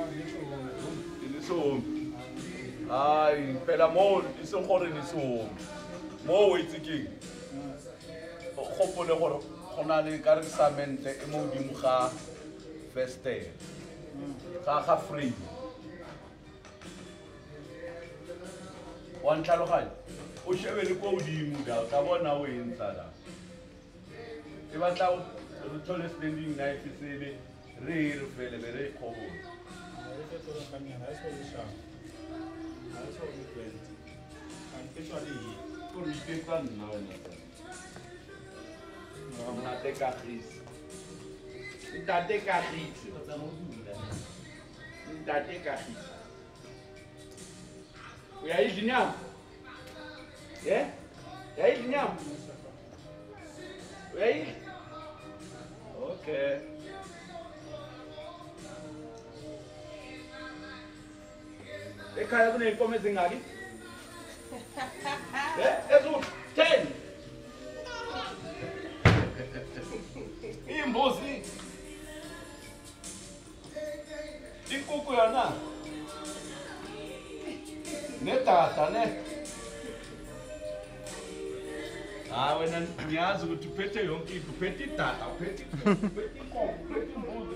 Inisombi. Hayi, phela mo isogore nisombi. Mo wetsikeng. Gopole gore gona le karisamente e mo dimo ga festel. Ga free. One tlhaloganya. O shebele ko godimo da ka bona o entsa da. E batla o thole standing knife sele re fele be re khobo. Ntate Kagiso. Ntate Kagiso. Ntate Kagiso. Uyayidla inyama? Yeah? Uyayidla inyama? Uyayidla? Okay. Ekhaya kuney'nkomo ezingaki? Eziwu-10. Imbuzi. Inkukhu yona. Nedada ne. Wena ngiyazi ukuthi uphethe yonke into, uphethe idada, uphethe inkomo, uphethe imbuzi.